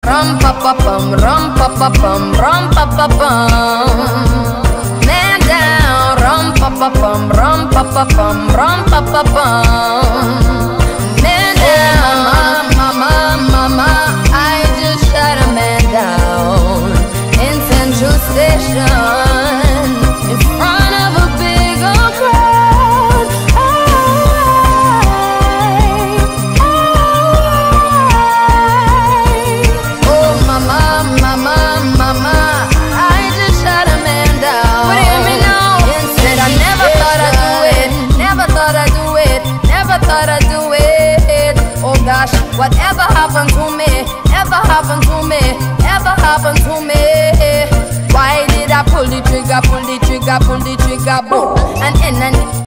rum pa pa bum, rum pa pa bum, rum pa pa bum. Man down, rum pa pa bum, rum pa pa bum, rum pa pa bum. Man down, mama, I just shot a man down in Central Station in front of a big old crowd. Oh mama, I just shot a man down. But hear me now, said I never thought I'd do it, never thought I'd do it, never thought I'd do it. Oh gosh, whatever happened to me, ever happened to me, ever happened to me? Why did I pull the trigger, boom, and